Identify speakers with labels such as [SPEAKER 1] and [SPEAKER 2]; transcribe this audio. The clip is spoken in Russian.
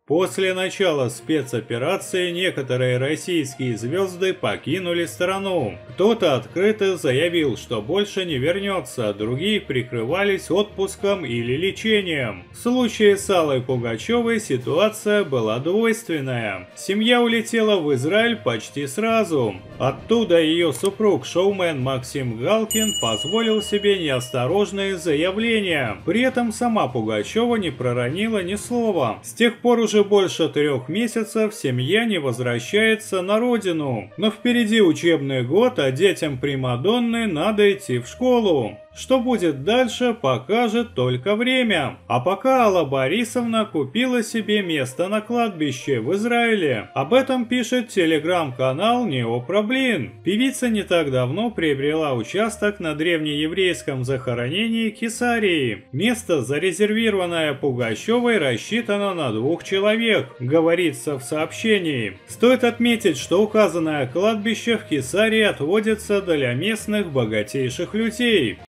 [SPEAKER 1] После начала спецоперации некоторые российские звезды покинули страну. Кто-то открыто заявил, что больше не вернется, другие прикрывались отпуском или лечением. В случае с Аллой Пугачевой ситуация была двойственная. Семья улетела в Израиль почти сразу. Оттуда ее супруг, шоумен Максим Галкин, позволил себе неосторожные заявления. При этом сама Пугачева не проронила ни слова. С тех пор уже больше 3 месяцев семья не возвращается на родину. Но впереди учебный год, а детям примадонны надо идти в школу. Что будет дальше, покажет только время. А пока Алла Борисовна купила себе место на кладбище в Израиле. Об этом пишет телеграм-канал Неопроблин. Певица не так давно приобрела участок на древнееврейском захоронении Кесарии. Место, зарезервированное Пугачевой, рассчитано на 2 человек, говорится в сообщении. Стоит отметить, что указанное кладбище в Кесарии отводится для местных богатейших людей.